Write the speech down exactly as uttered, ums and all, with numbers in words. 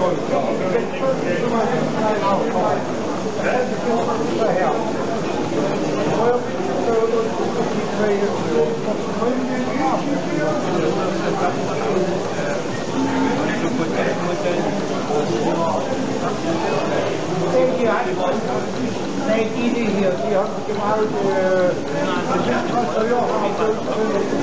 Nej, det är det her. De har gemalt... Øh, og jeg har